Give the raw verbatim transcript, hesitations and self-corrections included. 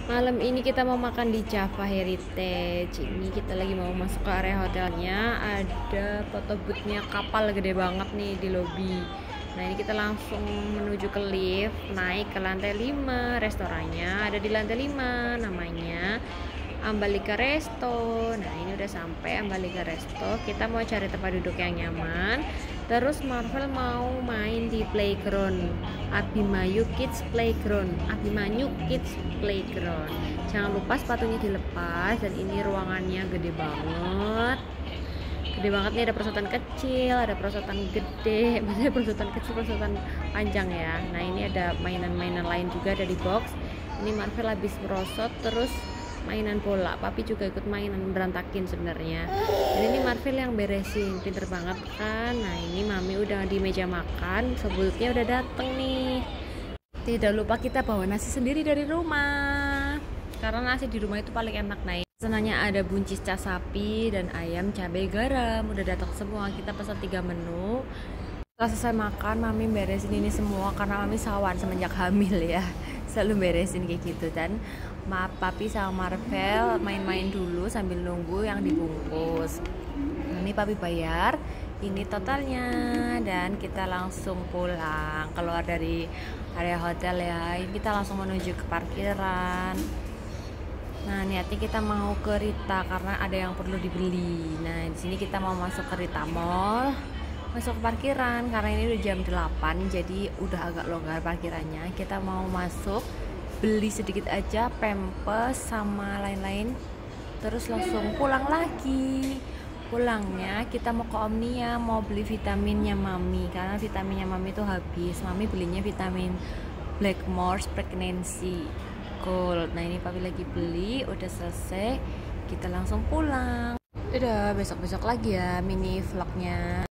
Malam ini kita mau makan di Java Heritage. Ini kita lagi mau masuk ke area hotelnya. Ada foto boothnya kapal gede banget nih di lobi. Nah ini kita langsung menuju ke lift, naik ke lantai lima. Restorannya ada di lantai lima, namanya Ambalika Resto. Nah ini udah sampai Ambalika Resto. Kita mau cari tempat duduk yang nyaman. Terus Marvel mau main di playground Abimanyu Kids Playground. Abimanyu Kids Playground. Jangan lupa sepatunya dilepas. Dan ini ruangannya gede banget. Gede banget nih, ada perosotan kecil, ada perosotan gede, maksudnya perosotan kecil, perosotan panjang ya. Nah ini ada mainan-mainan lain juga ada di box. Ini Marvel habis merosot terus mainan bola, papi juga ikut mainan, berantakin sebenarnya. Dan ini Marvel yang beresin, pinter banget kan. Nah ini mami udah di meja makan, sebelumnya udah dateng nih. Tidak lupa kita bawa nasi sendiri dari rumah, karena nasi di rumah itu paling enak. Nah senangnya ada buncis cas sapi dan ayam cabai garam, udah datang semua. Kita pesan tiga menu. Setelah selesai makan, mami beresin ini semua karena mami sawan semenjak hamil ya, selalu beresin kayak gitu. Dan maaf papi sama Marvel main-main dulu sambil nunggu yang dibungkus. Ini papi bayar, ini totalnya, dan kita langsung pulang keluar dari area hotel ya. Ini kita langsung menuju ke parkiran. Nah niatnya kita mau ke Rita karena ada yang perlu dibeli. Nah di sini kita mau masuk ke Rita Mall, masuk ke parkiran karena ini udah jam delapan, jadi udah agak longgar parkirannya. Kita mau masuk, beli sedikit aja pampers sama lain-lain, terus langsung pulang lagi. Pulangnya kita mau ke Omnia, mau beli vitaminnya mami karena vitaminnya mami tuh habis. Mami belinya vitamin Blackmores Pregnancy Gold. Nah ini papi lagi beli, udah selesai, kita langsung pulang. Udah besok-besok lagi ya mini vlognya.